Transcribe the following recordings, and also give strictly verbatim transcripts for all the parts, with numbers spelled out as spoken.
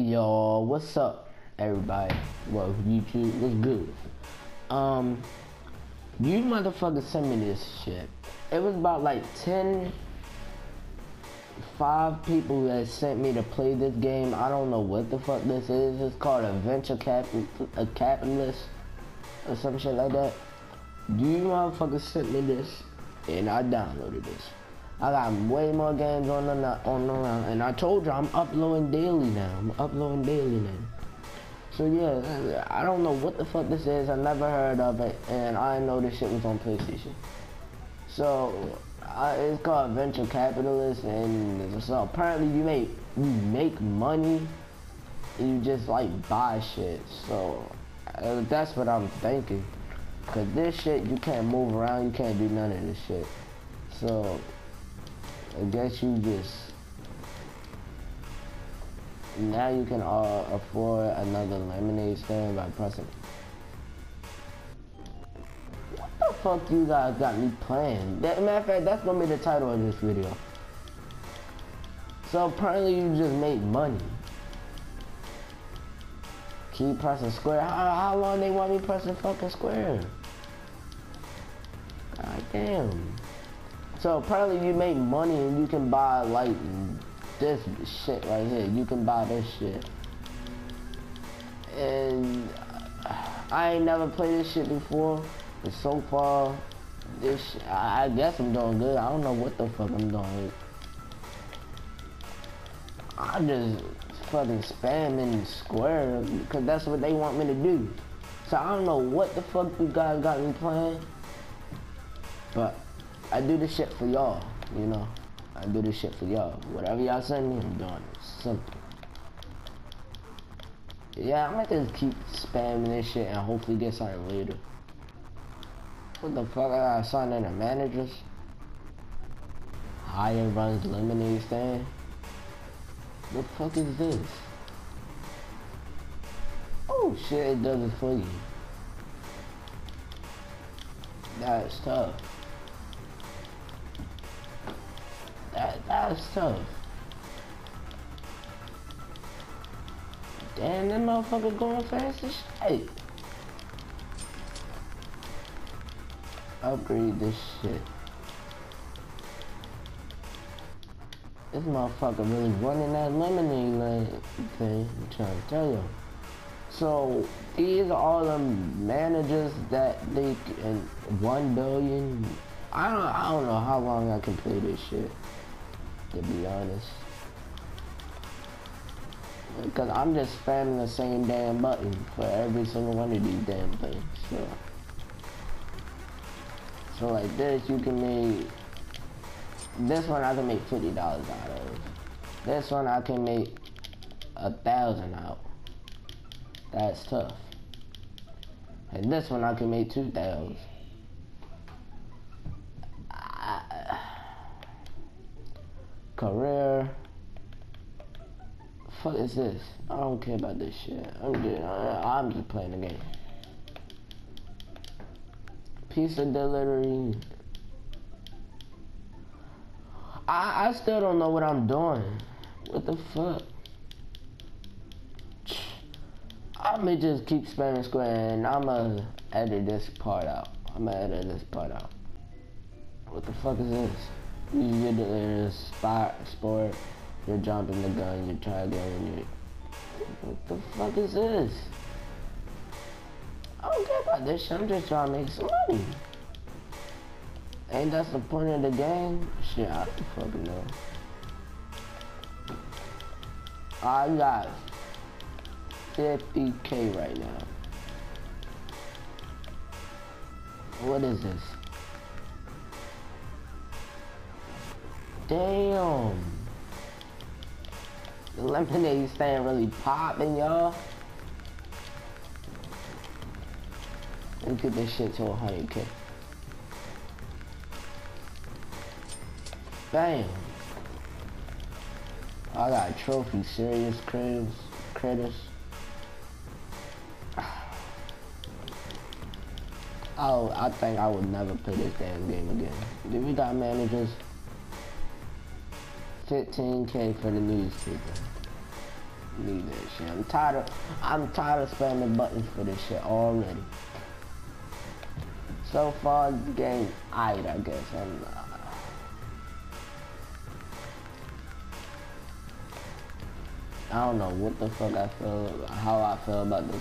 Yo, what's up, everybody? Well, YouTube, what's good? Um, you motherfuckers sent me this shit. It was about like ten, five people that sent me to play this game. I don't know what the fuck this is. It's called a venture cap a capitalist or some shit like that. You motherfuckers sent me this, and I downloaded this. I got way more games on the on the and I told you I'm uploading daily now. I'm uploading daily now. So yeah, I don't know what the fuck this is. I never heard of it, and I didn't know this shit was on PlayStation. So uh, it's called Venture Capitalist, and so apparently you make you make money, and you just like buy shit. So uh, that's what I'm thinking. Cause this shit you can't move around, you can't do none of this shit. So I guess you just, now you can uh, afford another lemonade stand by pressing. What the fuck you guys got me playing? That, matter of fact, that's gonna be the title of this video. So apparently you just make money. Keep pressing square. How, how long they want me pressing fucking square? God damn. So apparently you make money and you can buy like this shit right here. You can buy this shit. And I ain't never played this shit before. But so far, this sh I guess I'm doing good. I don't know what the fuck I'm doing. I'm just fucking spamming square because that's what they want me to do. So I don't know what the fuck you guys got me playing. But I do this shit for y'all, you know. I do this shit for y'all. Whatever y'all send me, I'm doing it. Simple. Yeah, I'm gonna just keep spamming this shit and hopefully get something later. What the fuck? I gotta sign in the managers. Hire runs lemonade stand. What the fuck is this? Oh shit, it does it for you. That's tough. That, that's tough. Damn, that motherfucker going fast as shit. Upgrade this shit. This motherfucker really running that lemonade lane thing. I'm trying to tell you. So these are all the managers that they and one billion. I don't. I don't know how long I can play this shit. To be honest, because I'm just spamming the same damn button for every single one of these damn things. So, so like this, you can make this one. I can make fifty dollars out of. This one I can make a thousand out. That's tough. And this one I can make two thousand. Career. Fuck is this? I don't care about this shit. I'm just, I'm just playing the game. Pizza delivery. I I still don't know what I'm doing. What the fuck? I'ma just keep spamming square and I'ma edit this part out. I'ma edit this part out. What the fuck is this? You're the spot sport, you're jumping the gun, you try again and you what the fuck is this? I don't care about this shit, I'm just trying to make some money. Ain't that the point of the game? Shit, I don't fucking know. I got fifty K right now. What is this? Damn. The lemonade stand really popping, y'all. Let me get this shit to one hundred K. Bam. I got a trophy, serious critters. critters. Oh, I think I would never play this damn game again. Then we got managers. fifteen K for the newspaper. Leave that shit. I'm tired of, I'm tired of spamming buttons for this shit already. So far, the game, aight, I guess. I'm, uh, I don't know what the fuck I feel, how I feel about this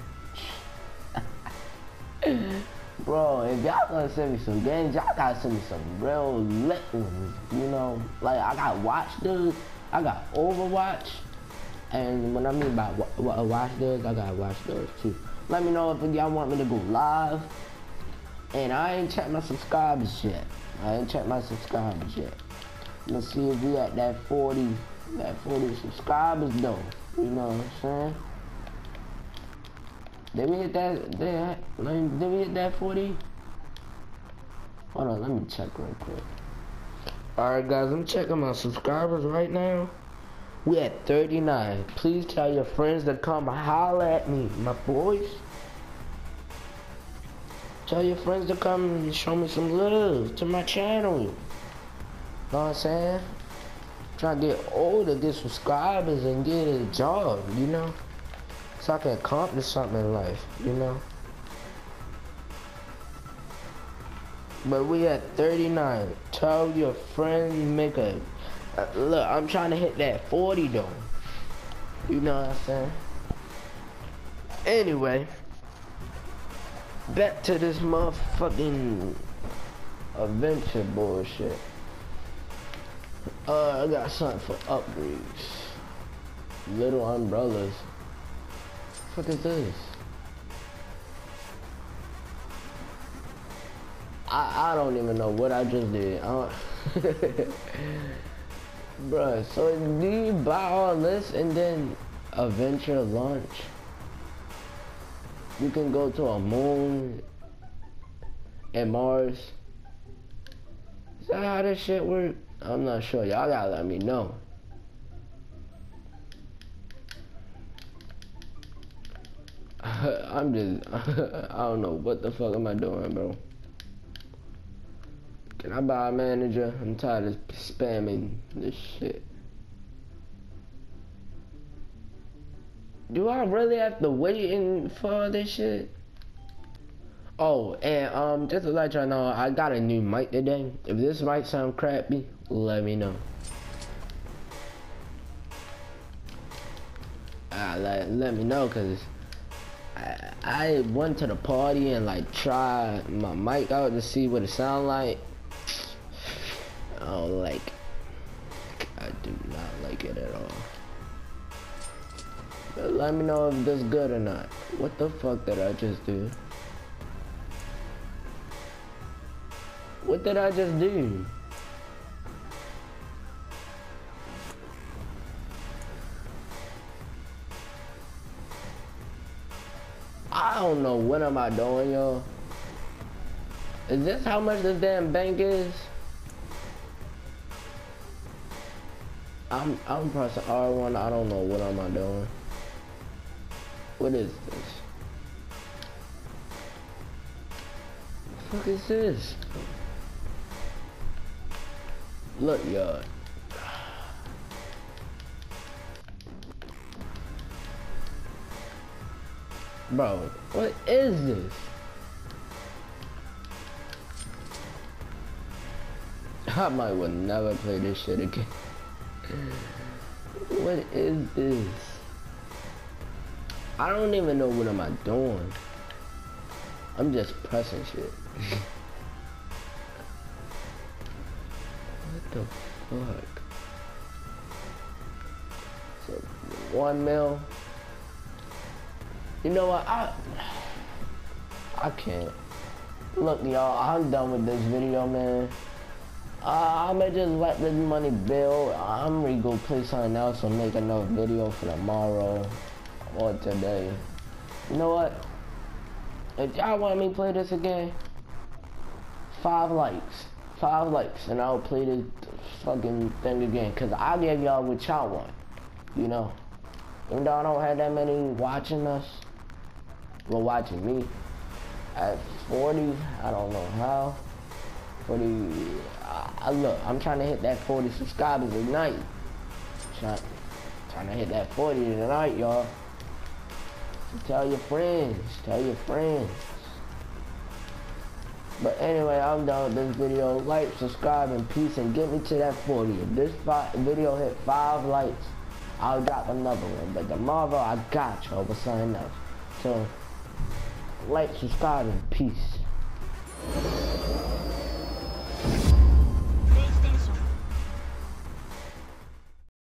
game. Bro, if y'all gonna send me some games, y'all gotta send me some real lit ones, you know? Like, I got Watch Dogs, I got Overwatch, and when I mean by Watch Dogs, I got Watch Dogs too. Let me know if y'all want me to go live, and I ain't checked my subscribers yet. I ain't checked my subscribers yet. Let's see if we at that forty, that forty subscribers though, you know what I'm saying? Did we hit that, did, did we hit that forty? Hold on, let me check real quick. Alright guys, I'm checking my subscribers right now. We at thirty-nine. Please tell your friends to come holler at me, my boys. Tell your friends to come and show me some love to my channel. Know what I'm saying? Trying to get older, get subscribers and get a job, you know? So I can accomplish something in life, you know? But we at thirty-nine. Tell your friends, make a... Uh, look, I'm trying to hit that forty though. You know what I'm saying? Anyway. Back to this motherfucking adventure bullshit. Uh, I got something for upgrades. Little umbrellas. What is this? I I don't even know what I just did. I don't Bruh, so do you buy all this and then adventure launch? You can go to a moon and Mars. Is that how this shit work? I'm not sure. Y'all gotta let me know. I'm just, I don't know what the fuck am I doing, bro. Can I buy a manager? I'm tired of spamming this shit. Do I really have to wait in for this shit? Oh, and um, just to let y'all know, I got a new mic today. If this mic sound crappy, let me know. Uh, let, let me know, cause I, I went to the party and like tried my mic out to see what it sound like. I don't like it. I do not like it at all. But let me know if this good or not. What the fuck did I just do? What did I just do? I don't know what am I doing, y'all. Is this how much this damn bank is? I'm I'm pressing R one. I don't know what am I doing. What is this? What the fuck is this? Look, y'all. Bro, what is this? I might would never play this shit again. What is this? I don't even know what am I doing. I'm just pressing shit. What the fuck? So one mil. You know what? I I can't. Look, y'all. I'm done with this video, man. Uh, I'ma just let this money build. I'm gonna go play something else or make another video for tomorrow or today. You know what? If y'all want me to play this again, five likes. Five likes and I'll play this fucking thing again. Cause I gave y'all what y'all want. You know. Even though I don't have that many watching us. Well, watching me. At forty, I don't know how. forty, I, I look, I'm trying to hit that forty subscribers a night. Trying, trying to hit that forty tonight, y'all. Tell your friends. Tell your friends. But anyway, I'm done with this video. Like, subscribe, and peace, and get me to that forty. If this video hit five likes, I'll drop another one. But tomorrow, I got y'all with something else. So, like, subscribe, and peace.